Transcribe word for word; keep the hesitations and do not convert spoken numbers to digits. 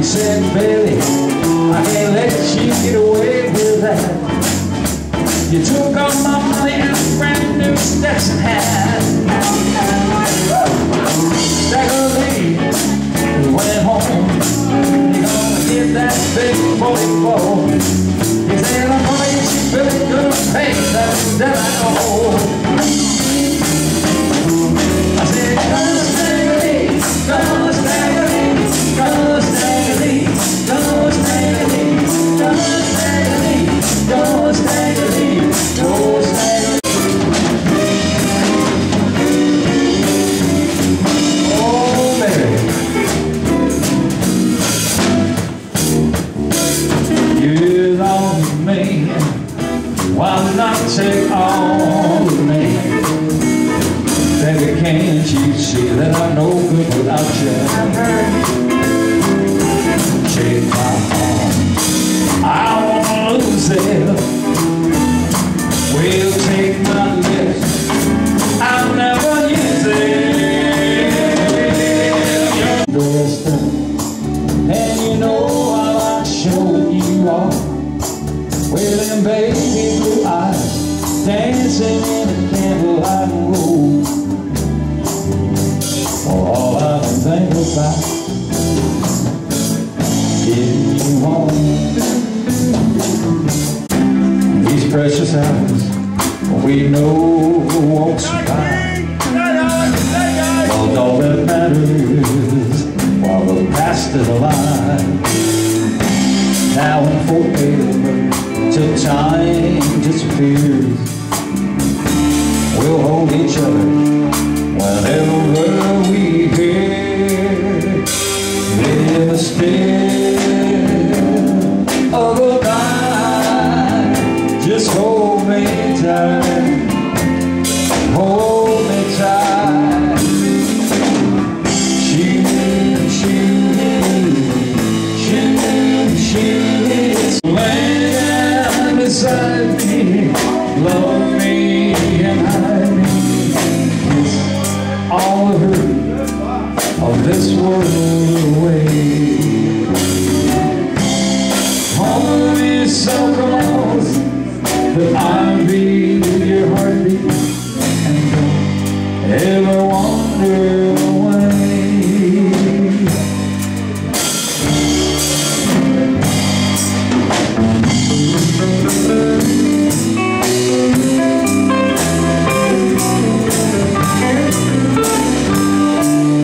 said, baby, I can't let you get away with that. You took all my money and a brand new Stetson hat. Staggerly, we went home. You're gonna get that big forty-four. He said, I'm gonna get you really good pay that that I owe. I said, go Staggerly, go Staggerly, go Staggerly, go Staggerly, go Staggerly, go Staggerly, go Staggerly. Oh, baby, you love me, why not take all of me? Baby, can't you see that I'm no good without you? Take my heart, I wanna lose it. We'll take my lips, I'll never use it. You're distant, and you know how I show you off. With them baby blue eyes, dancing in a candlelight room. All I can think about getting you home. These precious hours we know won't survive. Well, all that matters while the past is alive. Now and forever, till time disappears, we'll hold each other whenever we